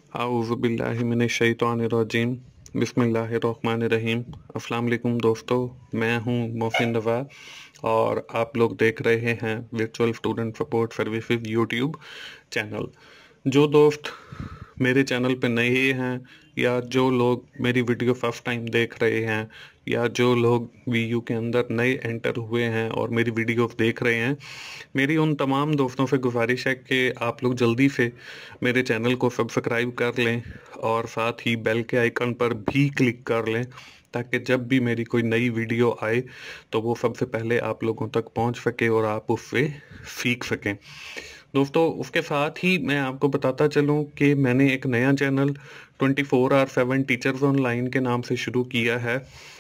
आऊज़ुबिल्लाहि मिनश्शैतानिर्रजीम बिस्मिल्लाहिर्रहमानिर्रहीम। अस्सलाम वालेकुम दोस्तों, मैं हूं मोहसिन रज़ा और आप लोग देख रहे हैं virtual student support services YouTube channel. जो दोस्त मेरे चैनल पे नए हैं या जो लोग मेरी वीडियो फर्स्ट टाइम देख रहे हैं या जो लोग वीयू के अंदर नए एंटर हुए हैं और मेरी वीडियोस देख रहे हैं, मेरी उन तमाम दोस्तों से गुजारिश है कि आप लोग जल्दी से मेरे चैनल को सब्सक्राइब कर लें और साथ ही बेल के आइकन पर भी क्लिक कर लें ताकि जब भी मेरी कोई नई वीडियो आए तो वो सबसे पहले आप लोगों तक पहुंच सके और आप उससे सीख सकें। दोस्तों, उसके साथ ही मैं आपको बताता चलूं कि मैंने एक नया चैनल 24/7 टीचर्स ऑनलाइन के नाम से शुरू किया है,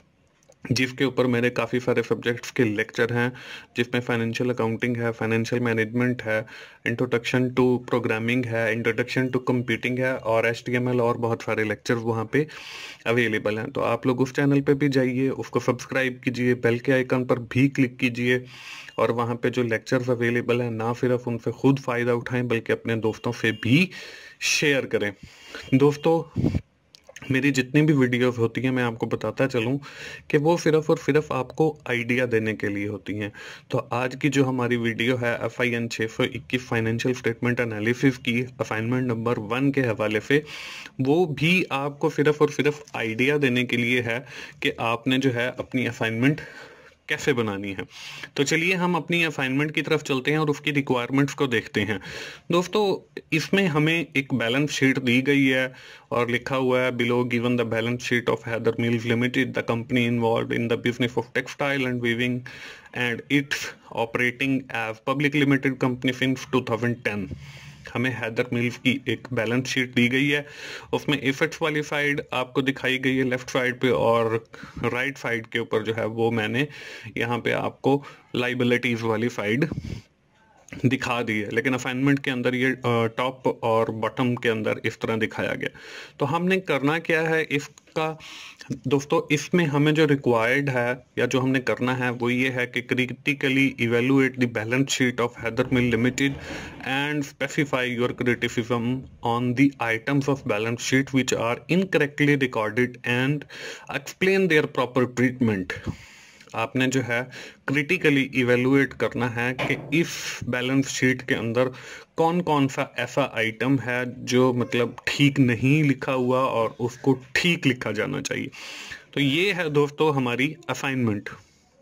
जिसके ऊपर मेरे काफ़ी सारे सब्जेक्ट्स के लेक्चर हैं, जिसमें फाइनेंशियल अकाउंटिंग है, फाइनेंशियल मैनेजमेंट है, इंट्रोडक्शन टू प्रोग्रामिंग है, इंट्रोडक्शन टू कंप्यूटिंग है और HTML और बहुत सारे लेक्चर्स वहाँ पे अवेलेबल हैं। तो आप लोग उस चैनल पे भी जाइए, उसको सब्सक्राइब कीजिए, बेल के आइकन पर भी क्लिक कीजिए और वहाँ पे जो लेक्चर्स अवेलेबल हैं ना सिर्फ उनसे खुद फ़ायदा उठाएं बल्कि अपने दोस्तों से भी शेयर करें। दोस्तों, मेरी जितनी भी वीडियोस होती हैं मैं आपको बताता चलूं कि वो सिर्फ और सिर्फ आपको आइडिया देने के लिए होती हैं। तो आज की जो हमारी वीडियो है FIN 621 फाइनेंशियल स्टेटमेंट एनालिसिस की असाइनमेंट नंबर 1 के हवाले से, वो भी आपको सिर्फ और सिर्फ आइडिया देने के लिए है कि आपने जो है अपनी असाइनमेंट कैसे बनानी है। तो चलिए हम अपनी असाइनमेंट की तरफ चलते हैं और उसकी रिक्वायरमेंट्स को देखते हैं। दोस्तों, इसमें हमें एक बैलेंस शीट दी गई है और लिखा हुआ है below given the balance sheet of Haider mills limited, the company involved in the business of textile and weaving and it's operating as public limited company since 2010। हमें हैदर मिल्स की एक बैलेंस शीट दी गई है, उसमें एसेट्स वाली साइड आपको दिखाई गई है लेफ्ट साइड पे और राइट साइड के ऊपर जो है वो मैंने यहाँ पे आपको लाइबिलिटीज वाली साइड दिखा दी है, लेकिन असाइनमेंट के अंदर ये टॉप और बॉटम के अंदर इस तरह दिखाया गया। तो हमने करना क्या है इसका दोस्तों, इसमें हमें जो रिक्वायर्ड है या जो हमने करना है वो ये है कि critically evaluate the balance sheet of Haider mill limited and specify your criticism on the items of balance sheet which are incorrectly recorded and explain their proper treatment. आपने जो है क्रिटिकली इवेलुएट करना है कि इस बैलेंस शीट के अंदर कौन कौन सा ऐसा आइटम है जो मतलब ठीक नहीं लिखा हुआ और उसको ठीक लिखा जाना चाहिए। तो ये है दोस्तों हमारी असाइनमेंट।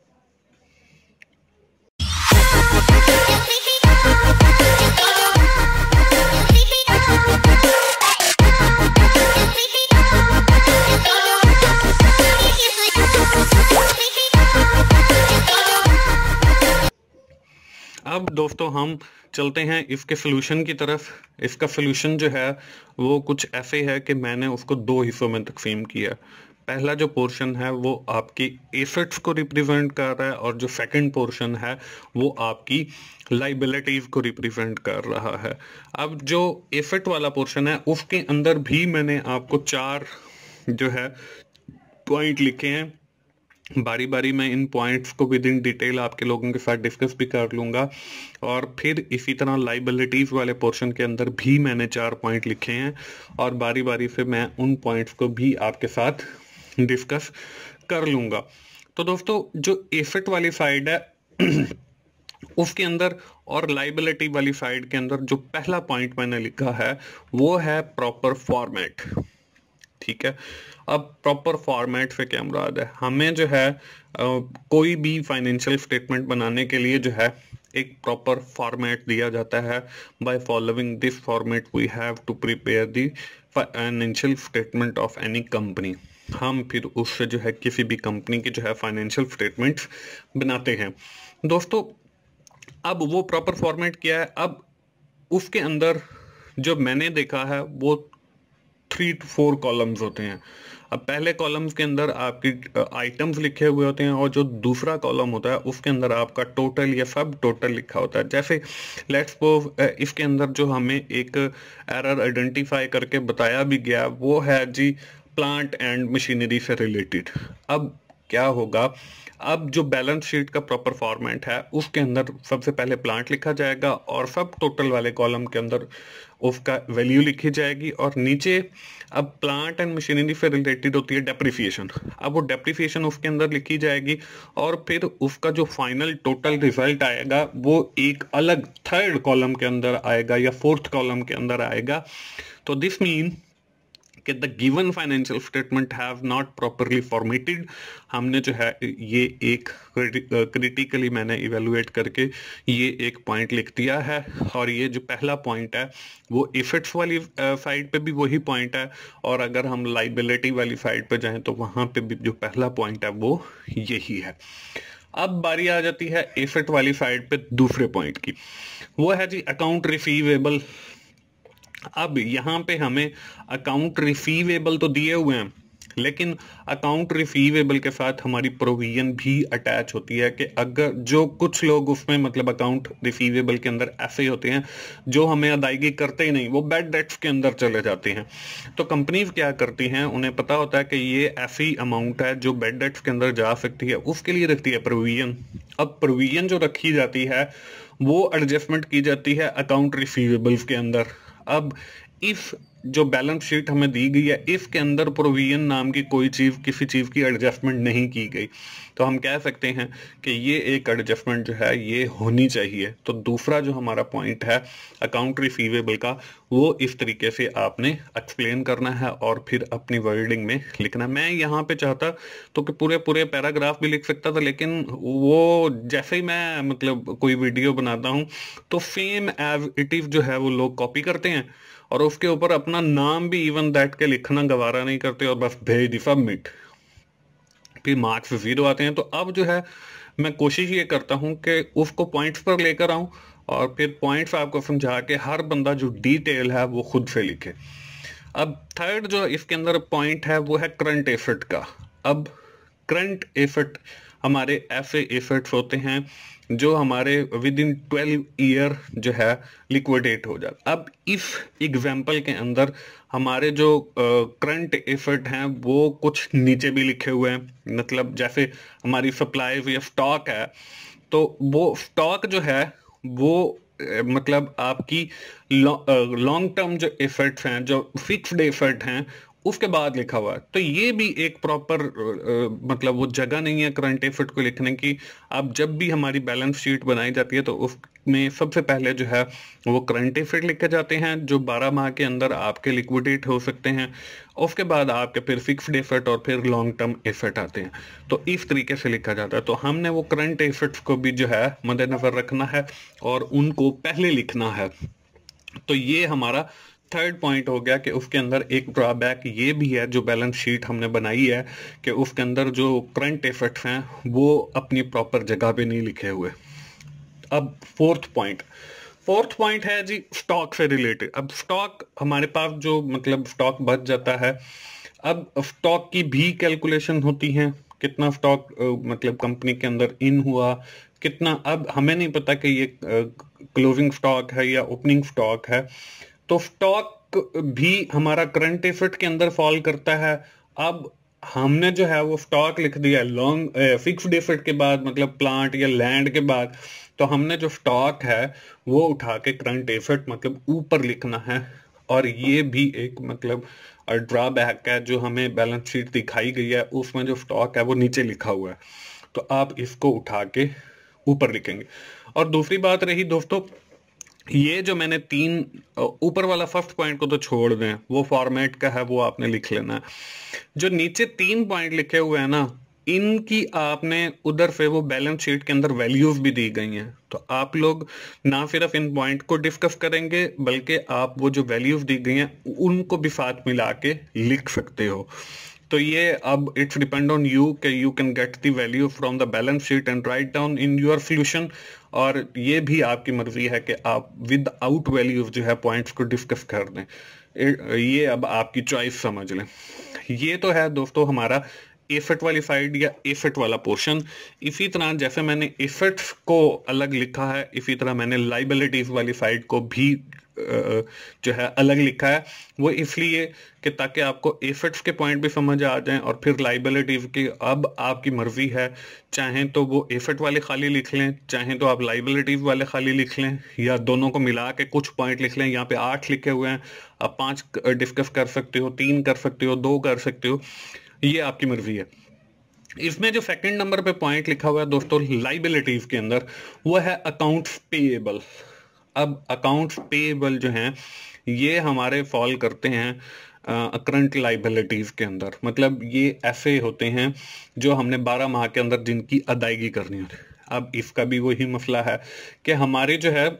अब दोस्तों हम चलते हैं इसके सोल्यूशन की तरफ। इसका सोल्यूशन जो है वो कुछ ऐसे है कि मैंने उसको दो हिस्सों में तकसीम किया। पहला जो पोर्शन है वो आपकी एसेट्स को रिप्रेजेंट कर रहा है और जो सेकंड पोर्शन है वो आपकी लाइबिलिटीज को रिप्रेजेंट कर रहा है। अब जो एसेट वाला पोर्शन है उसके अंदर भी मैंने आपको 4 जो है पॉइंट लिखे हैं। बारी बारी मैं इन पॉइंट्स को विद इन डिटेल आपके लोगों के साथ डिस्कस भी कर लूँगा और फिर इसी तरह लाइबिलिटीज़ वाले पोर्शन के अंदर भी मैंने 4 पॉइंट लिखे हैं और बारी बारी से मैं उन पॉइंट्स को भी आपके साथ डिस्कस कर लूँगा। तो दोस्तों, जो एसेट वाली साइड है उसके अंदर और लाइबिलिटी वाली साइड के अंदर जो पहला पॉइंट मैंने लिखा है वो है प्रॉपर फॉर्मेट। ठीक है, अब प्रॉपर फॉर्मेट से क्या मुराद है? हमें जो है कोई भी फाइनेंशियल स्टेटमेंट बनाने के लिए जो है एक प्रॉपर फॉर्मेट दिया जाता है। By following this format we have to prepare the financial statement of any company. हम फिर उससे जो है किसी भी कंपनी की जो है फाइनेंशियल स्टेटमेंट्स बनाते हैं। दोस्तों, अब वो प्रॉपर फॉर्मेट क्या है? अब उसके अंदर जो मैंने देखा है वो 3 to 4 कॉलम्स होते हैं। अब पहले कॉलम्स के अंदर आपकी आइटम्स लिखे हुए होते हैं और जो दूसरा कॉलम होता है उसके अंदर आपका टोटल या सब टोटल लिखा होता है। जैसे लेट्स सपोज इसके अंदर जो हमें एक एरर आइडेंटिफाई करके बताया भी गया वो है जी प्लांट एंड मशीनरी से रिलेटेड। अब क्या होगा, अब जो बैलेंस शीट का प्रॉपर फॉर्मेट है उसके अंदर सबसे पहले प्लांट लिखा जाएगा और सब टोटल वाले कॉलम के अंदर उसका वैल्यू लिखी जाएगी, और नीचे अब प्लांट एंड मशीनरी से रिलेटेड होती है डेप्रिसिएशन। अब वो डेप्रिसिएशन उसके अंदर लिखी जाएगी और फिर उसका जो फाइनल टोटल रिजल्ट आएगा वो एक अलग थर्ड कॉलम के अंदर आएगा या फोर्थ कॉलम के अंदर आएगा। तो दिस मीन कि the given financial statement have not properly formatted. हमने जो है ये एक क्रिटिकली मैंने इवेलुएट करके ये एक पॉइंट लिख दिया है, और ये जो पहला पॉइंट है वो इफेक्ट्स वाली साइड पे भी वही पॉइंट है, और अगर हम लाइबिलिटी वाली साइड पे जाएं तो वहां पे भी जो पहला पॉइंट है वो यही है। अब बारी आ जाती है एसेट वाली साइड पे दूसरे पॉइंट की, वो है जी अकाउंट रिसीवेबल। अब यहाँ पे हमें अकाउंट रिसीवेबल तो दिए हुए हैं, लेकिन अकाउंट रिसीवेबल के साथ हमारी प्रोविजन भी अटैच होती है कि अगर जो कुछ लोग उसमें मतलब अकाउंट रिसीवेबल के अंदर ऐसे ही होते हैं जो हमें अदायगी करते ही नहीं, वो बैड डेट्स के अंदर चले जाते हैं। तो कंपनीज क्या करती हैं, उन्हें पता होता है कि ये ऐसी अमाउंट है जो बैड डेट्स के अंदर जा सकती है, उसके लिए रखती है प्रोविजन। अब प्रोविजन जो रखी जाती है वो एडजस्टमेंट की जाती है अकाउंट रिसीवेबल्स के अंदर। अब इफ जो बैलेंस शीट हमें दी गई है इसके अंदर प्रोविजन नाम की कोई चीज, किसी चीज की एडजस्टमेंट नहीं की गई, तो हम कह सकते हैं कि ये एक एडजस्टमेंट जो है ये होनी चाहिए। तो दूसरा जो हमारा पॉइंट है अकाउंट रिसीवेबल का, वो इस तरीके से आपने एक्सप्लेन करना है और फिर अपनी वर्डिंग में लिखना। मैं यहाँ पे चाहता तो कि पूरे पूरे पैराग्राफ भी लिख सकता था, लेकिन वो जैसे ही मैं मतलब कोई वीडियो बनाता हूँ तो सेम एज इट इज जो है वो लोग कॉपी करते हैं और उसके ऊपर अपना नाम भी इवन दैट के लिखना गवारा नहीं करते और बस भेज दी सबमिट, फिर मार्क्स 0 आते हैं। तो अब जो है मैं कोशिश ये करता हूं कि उसको पॉइंट्स पर लेकर आऊं और फिर पॉइंट्स आपको समझा के हर बंदा जो डिटेल है वो खुद से लिखे। अब थर्ड जो इसके अंदर पॉइंट है वो है करंट एसेट का। अब करंट एसेट हमारे ऐसे एसेट्स होते हैं जो हमारे विद इन 12 ईयर जो है लिक्विडेट हो जाता। अब इस एग्जाम्पल के अंदर हमारे जो करंट एसेट हैं वो कुछ नीचे भी लिखे हुए हैं, मतलब जैसे हमारी सप्लाई या स्टॉक है, तो वो स्टॉक जो है वो मतलब आपकी लॉन्ग टर्म जो एसेट्स हैं, जो फिक्स्ड एसेट हैं, उसके बाद लिखा हुआ है। तो ये भी एक प्रॉपर मतलब वो जगह नहीं है करंट एसेट को लिखने की। अब जब भी हमारी बैलेंस शीट बनाई जाती है तो उसमें सबसे पहले जो है वो करंट एसेट लिखे जाते हैं जो 12 माह के अंदर आपके लिक्विडेट हो सकते हैं। उसके बाद आपके फिर फिक्स्ड एसेट और फिर लॉन्ग टर्म एसेट आते हैं, तो इस तरीके से लिखा जाता है। तो हमने वो करंट एसेट्स को भी जो है मद्देनजर रखना है और उनको पहले लिखना है। तो ये हमारा थर्ड पॉइंट हो गया कि उसके अंदर एक ड्रॉबैक ये भी है जो बैलेंस शीट हमने बनाई है कि उसके अंदर जो करंट एसेट्स हैं वो अपनी प्रॉपर जगह पे नहीं लिखे हुए। अब फोर्थ पॉइंट है जी स्टॉक से रिलेटेड। अब स्टॉक हमारे पास जो मतलब स्टॉक बच जाता है, अब स्टॉक की भी कैलकुलेशन होती है, कितना स्टॉक मतलब कंपनी के अंदर इन हुआ कितना। अब हमें नहीं पता कि ये क्लोजिंग स्टॉक है या ओपनिंग स्टॉक है, तो स्टॉक भी हमारा करंट एसेट के अंदर फॉल करता है। अब हमने जो है वो स्टॉक लिख दिया लॉन्ग फिक्स्ड एसेट के बाद, मतलब प्लांट या लैंड के बाद, तो हमने जो स्टॉक है वो उठा के करंट एसेट मतलब ऊपर लिखना है। और ये भी एक मतलब ड्रॉबैक है जो हमें बैलेंस शीट दिखाई गई है, उसमें जो स्टॉक है वो नीचे लिखा हुआ है, तो आप इसको उठा के ऊपर लिखेंगे। और दूसरी बात रही दोस्तों, ये जो मैंने तीन ऊपर वाला फर्स्ट पॉइंट को तो छोड़ दें, वो फॉर्मेट का है, वो आपने लिख लेना है। जो नीचे 3 पॉइंट लिखे हुए हैं ना, इनकी आपने उधर से वो बैलेंस शीट के अंदर वैल्यूज भी दी गई हैं, तो आप लोग ना सिर्फ इन पॉइंट को डिस्कस करेंगे बल्कि आप वो जो वैल्यूज दी गई हैं उनको भी साथ मिला के लिख सकते हो। तो ये अब इट्स डिपेंड ऑन यू कि you can get the value from the balance sheet and write down in your solution. और ये भी आपकी मर्जी है कि आप विद आउट वैल्यूज जो है पॉइंट्स को डिस्कस कर दें, ये अब आपकी चॉइस समझ लें। ये तो है दोस्तों हमारा एसेट वाली साइड या एसेट वाला पोर्शन। इसी तरह जैसे मैंने एसेट्स को अलग लिखा है, इसी तरह मैंने लाइबिलिटीज वाली साइड को भी जो है अलग लिखा है। वो इसलिए कि ताकि आपको एसेट्स के पॉइंट भी समझ आ जाएं और फिर लाइबिलिटीज की अब आपकी मर्जी है, चाहें तो वो एसेट वाले खाली लिख लें, चाहें तो आप लाइबिलिटीज वाले खाली लिख लें, या दोनों को मिला के कुछ पॉइंट लिख लें। यहाँ पे 8 लिखे हुए हैं, आप 5 डिस्कस कर सकते हो, 3 कर सकते हो, 2 कर सकते हो, ये आपकी मर्जी है। इसमें जो सेकंड नंबर पे पॉइंट लिखा हुआ है दोस्तों लाइबिलिटीज के अंदर, वो है अकाउंट्स पेएबल। अब अकाउंट्स पेएबल जो हैं ये हमारे फॉल करते हैं करंट लाइबिलिटीज के अंदर। मतलब ये ऐसे होते हैं जो हमने 12 माह के अंदर जिनकी अदायगी करनी होती है। अब इसका भी वही मसला है कि हमारे जो है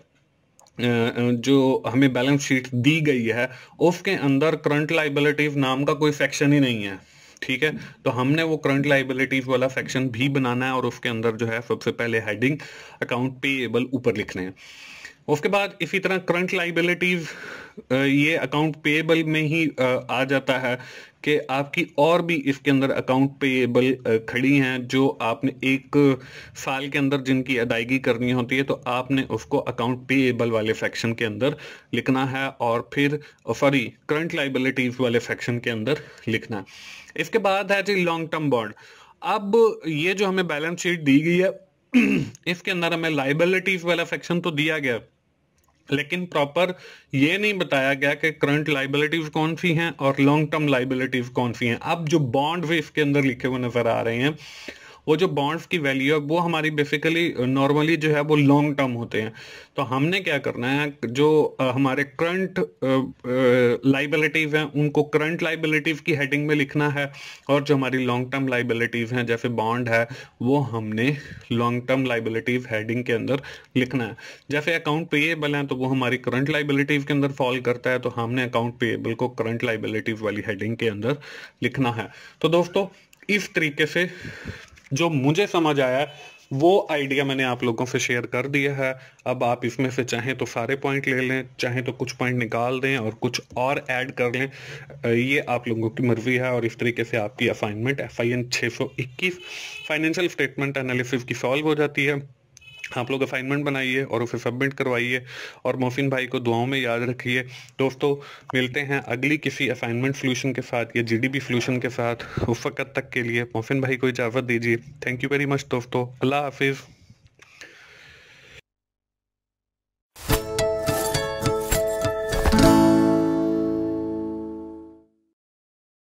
जो हमें बैलेंस शीट दी गई है उसके अंदर करंट लाइबिलिटीज नाम का कोई सेक्शन ही नहीं है। ठीक है, तो हमने वो करंट लाइबिलिटीज वाला सेक्शन भी बनाना है और उसके अंदर जो है सबसे पहले हेडिंग अकाउंट पेएबल ऊपर लिखने हैं। उसके बाद इसी तरह करंट लाइबिलिटीज ये अकाउंट पेएबल में ही आ जाता है कि आपकी और भी इसके अंदर अकाउंट पेएबल खड़ी हैं जो आपने एक साल के अंदर जिनकी अदायगी करनी होती है, तो आपने उसको अकाउंट पेएबल वाले सेक्शन के अंदर लिखना है और फिर सॉरी करंट लाइबिलिटीज वाले सेक्शन के अंदर लिखना है। इसके बाद है जी लॉन्ग टर्म बॉन्ड। अब ये जो हमें बैलेंस शीट दी गई है इसके अंदर हमें लाइबिलिटीज वाला सेक्शन तो दिया गया, लेकिन प्रॉपर ये नहीं बताया गया कि करंट लाइबिलिटीज कौन सी हैं और लॉन्ग टर्म लाइबिलिटीज कौन सी हैं। अब जो बॉन्ड भी इसके अंदर लिखे हुए नजर आ रहे हैं, वो जो बॉन्ड्स की वैल्यू है वो हमारी बेसिकली नॉर्मली जो है वो लॉन्ग टर्म होते हैं। तो हमने क्या करना है, जो हमारे करंट लाइबिलिटीज हैं उनको करंट लाइबिलिटीज की हेडिंग में लिखना है, और जो हमारी लॉन्ग टर्म लाइबिलिटीज हैं जैसे बॉन्ड है वो हमने लॉन्ग टर्म लाइबिलिटीज हेडिंग के अंदर लिखना है। जैसे अकाउंट पेएबल है तो वो हमारी करंट लाइबिलिटीज के अंदर फॉल करता है, तो हमने अकाउंट पेएबल को करंट लाइबिलिटीज वाली हेडिंग के अंदर लिखना है। तो दोस्तों इस तरीके से जो मुझे समझ आया वो आइडिया मैंने आप लोगों से शेयर कर दिया है। अब आप इसमें से चाहें तो सारे पॉइंट ले लें, चाहें तो कुछ पॉइंट निकाल दें और कुछ और ऐड कर लें, ये आप लोगों की मर्जी है। और इस तरीके से आपकी assignment FIN 621 financial statement analysis की सॉल्व हो जाती है। आप लोग असाइनमेंट बनाइए और उसे सबमिट करवाइए और मोहसिन भाई को दुआओं में याद रखिए। दोस्तों मिलते हैं अगली किसी असाइनमेंट सोल्यूशन के साथ या GDP सोल्यूशन के साथ। उस वक्त तक के लिए मोहसिन भाई को इजाज़त दीजिए। थैंक यू वेरी मच दोस्तों, अल्लाह हाफिज़।